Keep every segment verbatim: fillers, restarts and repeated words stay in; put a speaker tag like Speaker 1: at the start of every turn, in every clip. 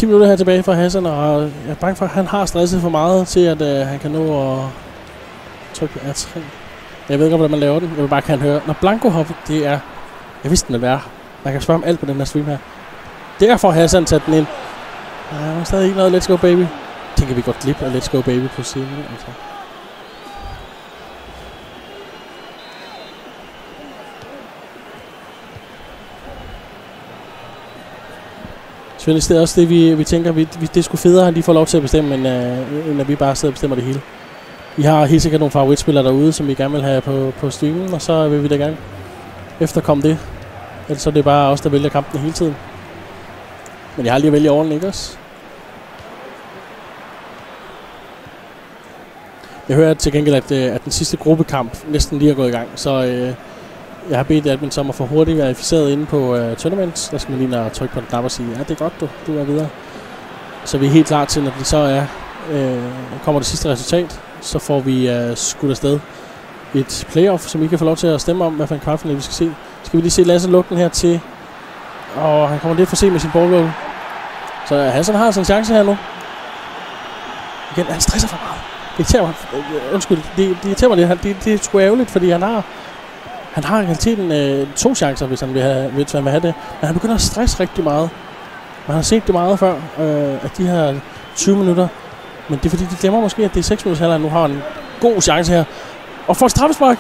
Speaker 1: ti minutter her tilbage fra Hassan, og jeg er bange for, at han har stresset for meget til, at øh, han kan nå at trykke på R tre. Jeg ved ikke, hvordan man laver den. Jeg vil bare kan høre. Når Blanco hopper, det er... Jeg vidste, den ville være. Man kan spørge om alt på den her stream her. Derfor har Hassan sat den ind. Der er stadig ikke noget Let's Go Baby. Tænker vi godt glip af Let's Go Baby på scenen. Altså. Selvfølgelig det er også det, vi, vi tænker, vi, vi, det er sgu federe, at de får lov til at bestemme, end, uh, end at vi bare sidder og bestemmer det hele. Vi har helt sikkert nogle favoritspillere derude, som vi gerne vil have på, på streamen, og så vil vi da gerne efterkomme det. Ellers så er det bare os, der vælger kampen hele tiden. Men jeg har lige at vælge overden, ikke også? Jeg hører til gengæld, at, at den sidste gruppekamp næsten lige er gået i gang, så øh, jeg har bedt admin som at få hurtigt verificeret inde på uh, tournaments. Der skal man lige trykke på den knap og sige, ja, det er godt, du, du er videre. Så vi er helt klar til, når det så er, øh, kommer det sidste resultat, så får vi uh, skudt afsted et playoff, som I kan få lov til at stemme om, hvad for en kvartfinale vi skal se. Skal vi lige se Lasse lukke den her til, og han kommer lidt for sent med sin ballroll. Så Hassan har sådan en chance her nu. Igen, han stresser for meget. Det irriterer mig. Undskyld, det, det irriterer mig lidt. Det, det er sgu ærgerligt, fordi han har han har i realiteten øh, to chancer, hvis han vil have, hvis han vil have det. Men han begynder at stresse rigtig meget. Man har set det meget før, øh, at de her tyve minutter. Men det er fordi, de glemmer måske, at det er seks minutter halvleg. Nu har han en god chance her. Og får et straffespark.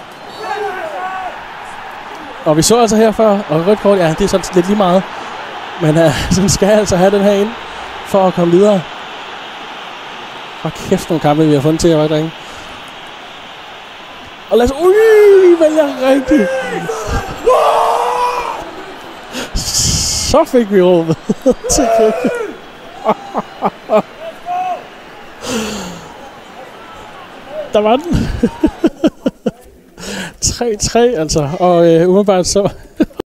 Speaker 1: Og vi så altså her før, og rødt kort, ja, det er sådan lidt lige meget. Men øh, så skal jeg altså have den her ind, for at komme videre. Og kæft nogle kampe, vi har fundet til at være derinde. Og lad os... Ui, vælger rigtigt. Så fik vi råbet. Der var den. tre tre altså. Og øh, umiddelbart så...